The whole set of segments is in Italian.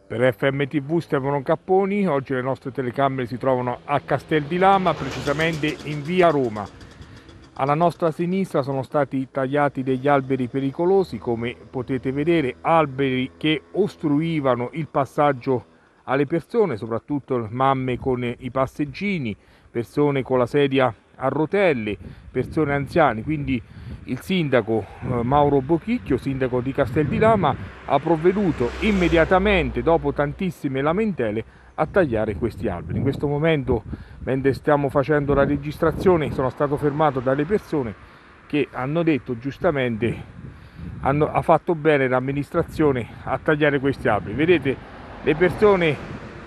Per FMTV Stefano Capponi, oggi le nostre telecamere si trovano a Castel di Lama, precisamente in via Roma. Alla nostra sinistra sono stati tagliati degli alberi pericolosi, come potete vedere, alberi che ostruivano il passaggio alle persone, soprattutto mamme con i passeggini, persone con la sedia a rotelle, persone anziane. Quindi il sindaco Mauro Bochicchio, sindaco di Castel di Lama, ha provveduto immediatamente, dopo tantissime lamentele, a tagliare questi alberi. In questo momento, mentre stiamo facendo la registrazione, sono stato fermato dalle persone che hanno detto giustamente ha fatto bene l'amministrazione a tagliare questi alberi. Vedete, le persone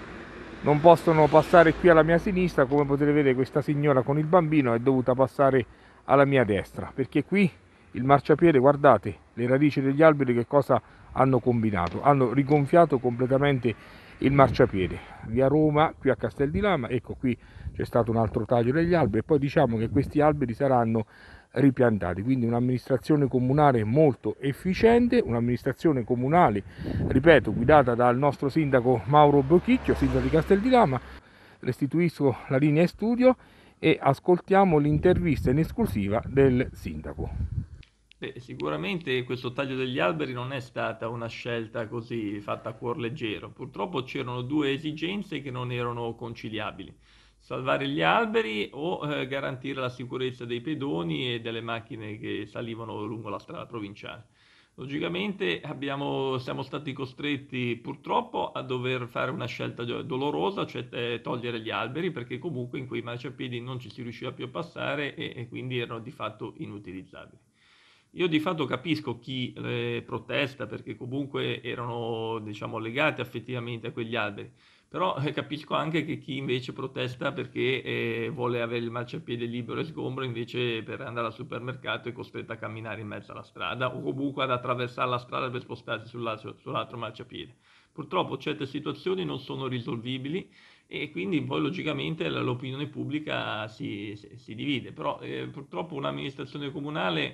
non possono passare qui alla mia sinistra, come potete vedere questa signora con il bambino è dovuta passare alla mia destra, perché qui il marciapiede, guardate le radici degli alberi che cosa hanno combinato, hanno rigonfiato completamente il marciapiede. Via Roma, qui a Castel di Lama, ecco qui c'è stato un altro taglio degli alberi e poi diciamo che questi alberi saranno ripiantati, quindi un'amministrazione comunale molto efficiente, un'amministrazione comunale, ripeto, guidata dal nostro sindaco Mauro Bochicchio, sindaco di Castel di Lama. Restituisco la linea in studio e ascoltiamo l'intervista in esclusiva del sindaco. Beh, sicuramente questo taglio degli alberi non è stata una scelta così fatta a cuor leggero. Purtroppo c'erano due esigenze che non erano conciliabili: salvare gli alberi o garantire la sicurezza dei pedoni e delle macchine che salivano lungo la strada provinciale. Logicamente siamo stati costretti purtroppo a dover fare una scelta dolorosa, cioè togliere gli alberi, perché comunque in quei marciapiedi non ci si riusciva più a passare e quindi erano di fatto inutilizzabili. Io di fatto capisco chi protesta perché comunque erano, diciamo, legati affettivamente a quegli alberi, però capisco anche che chi invece protesta perché vuole avere il marciapiede libero e sgombro, invece per andare al supermercato è costretto a camminare in mezzo alla strada o comunque ad attraversare la strada per spostarsi sull'altro marciapiede. Purtroppo certe situazioni non sono risolvibili e quindi poi logicamente l'opinione pubblica si divide, però purtroppo un'amministrazione comunale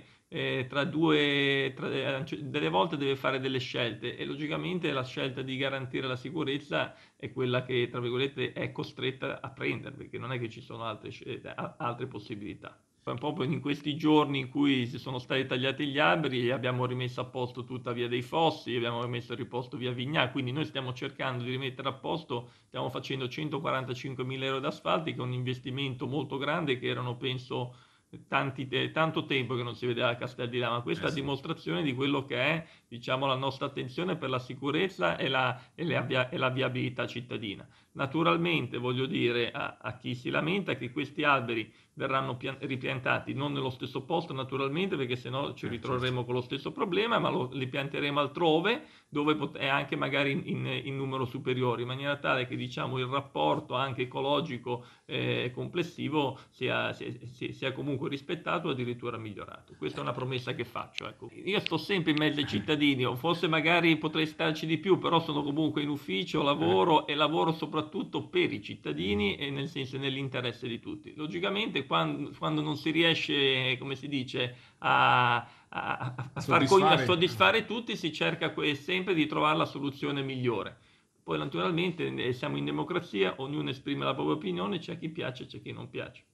delle volte deve fare delle scelte e logicamente la scelta di garantire la sicurezza è quella che, tra virgolette, è costretta a prendere, perché non è che ci sono altre possibilità. Poi proprio in questi giorni in cui si sono stati tagliati gli alberi abbiamo rimesso a posto tutta via dei Fossi, abbiamo rimesso a riposto via Vignà, quindi noi stiamo cercando di rimettere a posto, stiamo facendo 145.000 euro d'asfalti, che è un investimento molto grande, che erano penso tanto tempo che non si vedeva a Castel di Lama. Questa è a Sì. dimostrazione di quello che è, diciamo, la nostra attenzione per la sicurezza e la viabilità cittadina. Naturalmente voglio dire a chi si lamenta che questi alberi verranno ripiantati non nello stesso posto, naturalmente, perché sennò ci ritroveremo Certo. con lo stesso problema, ma li pianteremo altrove, dove e anche magari in numero superiore, in maniera tale che, diciamo, il rapporto anche ecologico complessivo sia comunque rispettato o addirittura migliorato. Questa è una promessa che faccio. Ecco. Io sto sempre in mezzo ai cittadini, o forse magari potrei starci di più, però sono comunque in ufficio, lavoro e lavoro soprattutto per i cittadini e nel senso nell'interesse di tutti. Logicamente quando non si riesce, come si dice, a Soddisfare. soddisfare tutti, si cerca sempre di trovare la soluzione migliore. Poi naturalmente siamo in democrazia, ognuno esprime la propria opinione, c'è chi piace, c'è chi non piace.